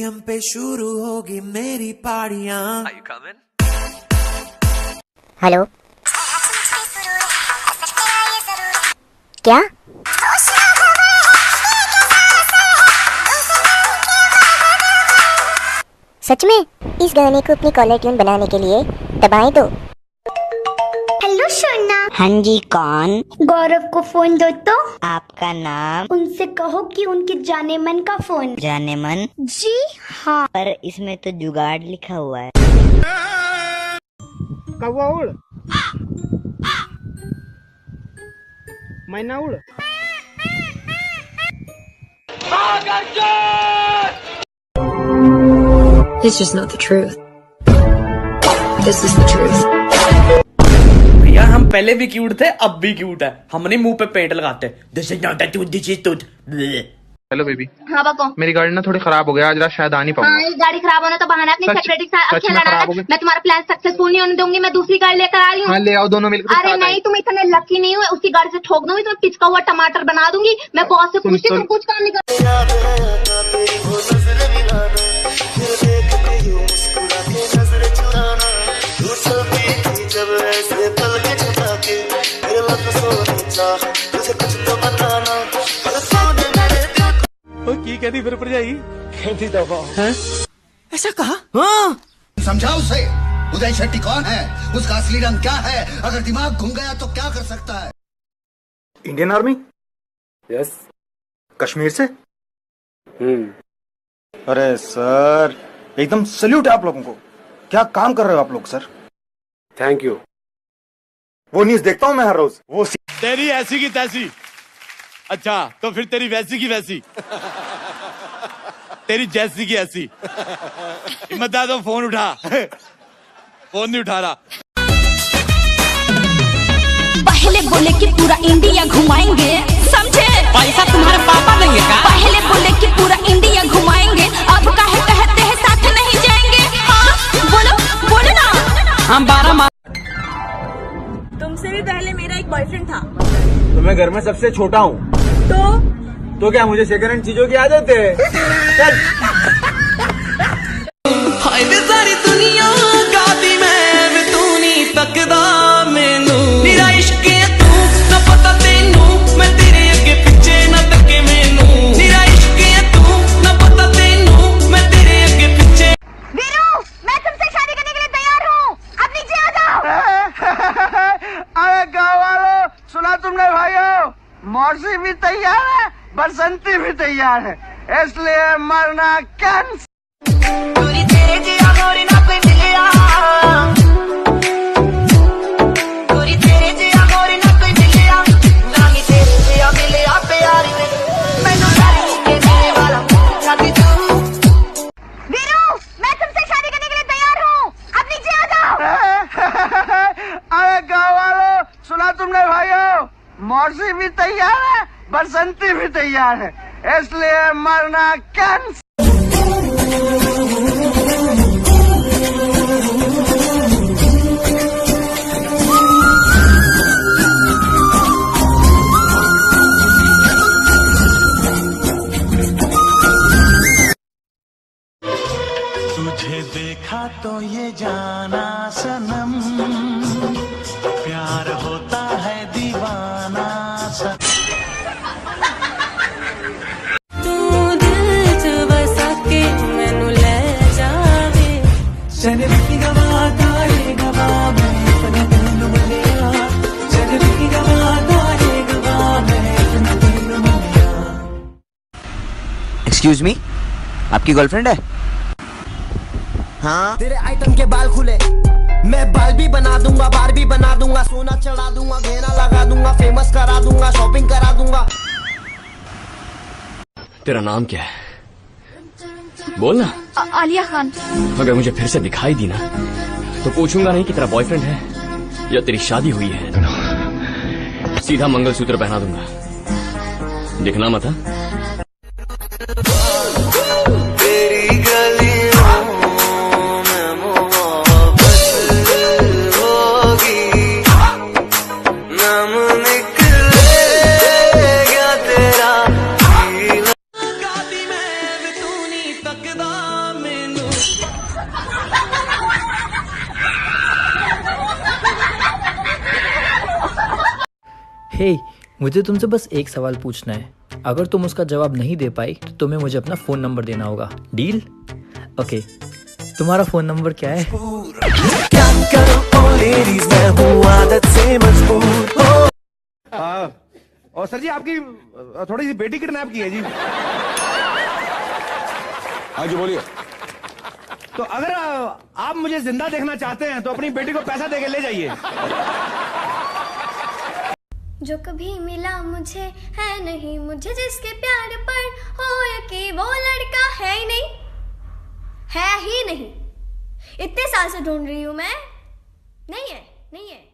Stadium पे शुरू होगी मेरी पारियां। हेलो, क्या? सच में? इस गाने को अपनी कॉलर ट्यून बनाने के लिए दबाएं तो। हेलो सोना। हाँ जी, कौन? गौरव को फोन दो तो। आपका नाम? उनसे कहो कि उनके जाने मन का फोन। जाने मन? जी हाँ। पर इसमें तो जुगाड़ लिखा हुआ है। कौवा उड़, मैना उड़। It's just not the truth. This is the truth. भैया हम पहले भी क्यूट थे, अब भी क्यूट है। हम नहीं मुंह पे पेंट लगाते। This is not the truth, this is truth. Hello baby. हाँ बाबा। मेरी गाड़ी ना थोड़ी खराब हो गया, आज रात शायद आ नहीं पाऊंगा। हाँ, गाड़ी खराब होना तो बहाना, अपनी सेपरेट मैं तुम्हारा प्लान सक्सेसफुल नहीं होने दूंगी। मैं दूसरी गाड़ी लेकर आ रही हूँ। हाँ, ले आओ दोनों मिलकर। अरे नहीं, तुम इतने लकी नहीं हुए, उसी गाड़ी से ठोक दूंगी, तुम्हें पिचका हुआ टमाटर बना दूंगी। मैं बॉस से पूछती तुम कुछ काम नहीं कर। की कहती फिर जाएगी, कहती दफा है। ऐसा कहा? हाँ समझाओ उसे। उदय शेट्टी कौन है, उसका असली रंग क्या है, अगर दिमाग घूम गया तो क्या कर सकता है? Indian army? यस। कश्मीर से? अरे सर, एकदम सल्यूट है आप लोगों को। क्या काम कर रहे हो आप लोग सर। Thank you. वो न्यूज देखता हूँ मैं हर रोज। वो तेरी ऐसी की तैसी। अच्छा तो फिर तेरी वैसी की वैसी। तेरी जैसी की ऐसी। हिम्मत है तो फोन उठा। फोन नहीं उठा रहा। पहले बोले कि पूरा इंडिया घुमाएंगे, समझे? पैसा तुम्हारे पापा देंगे क्या? पहले बोले कि पूरा इंडिया घुमाएंगे, अब काहे कहते हैं साथ नहीं जाएंगे? हाँ बोलो, बोलो ना। हम 12 माह। तुमसे भी पहले मेरा एक बॉयफ्रेंड था। तो मैं घर में सबसे छोटा हूँ। तो क्या मुझे सेकंड हैंड चीजों की आदत है? सारी दुनिया गादी में तू नहीं तकदा मैनू, मेरा इश्क है तू ना पता तेनू, मैं तेरे अगे पीछे ना तके मैनू, मेरा इश्क है तू ना पता तेनू, मैं तेरे अगे पीछे। वीरू, मैं तुमसे शादी करने के लिए तैयार हूँ, अब नीचे आ जाओ। अरे गाँव वालों, सुना तुमने भाइयों? मौसी भी तैयार है, बसंती भी तैयार है, इसलिए मरना कैंसिल। वीरू, मैं तुमसे शादी करने के लिए तैयार हूँ, अब नीचे आ जाओ। अरे गाँव वालों, सुना तुमने भाइयों? मौसी भी तैयार है, बसंती भी तैयार है, इसलिए मरना कैंसिल। तुझे देखा तो ये जाना सनम, प्यार होता है दीवाना सनम। तू दिल च बसा के मैनू ले जावे, चलती गवा गाए गवा मैं अपने दिल मिलिया, चलती गवा गाए गवा मैं अपने दिल मिलिया। एक्सक्यूज मी, आपकी गर्लफ्रेंड है? हाँ। तेरे आइटम के बाल खुले, मैं बाल भी बना दूंगा, बार भी बना दूंगा, सोना चढ़ा दूंगा, घेरा लगा दूंगा, फेमस करा दूंगा, शॉपिंग करा दूंगा। तेरा नाम क्या है? बोलना। आलिया खान। अगर मुझे फिर से दिखाई दी ना तो पूछूंगा नहीं कि तेरा बॉयफ्रेंड है या तेरी शादी हुई है, सीधा मंगलसूत्र पहना दूंगा। दिखना मत। गादी में तू नहीं तकदा हे, मुझे तुमसे बस एक सवाल पूछना है। अगर तुम उसका जवाब नहीं दे पाई तो तुम्हें मुझे अपना फोन नंबर देना होगा। डील? ओके, तुम्हारा फोन नंबर क्या है? क्या करूं ओ लेडीज, मैं हूं आदत से मजबूर। और सर जी आपकी थोड़ी सी बेटी किडनैप की है जी। हाँ जी बोलिए। तो अगर आप मुझे जिंदा देखना चाहते हैं तो अपनी बेटी को पैसा देके ले जाइए। जो कभी मिला मुझे है नहीं, मुझे जिसके प्यार पर हो यकीन, वो लड़का है ही नहीं, है ही नहीं। इतने साल से ढूंढ रही हूं मैं, नहीं है, नहीं है।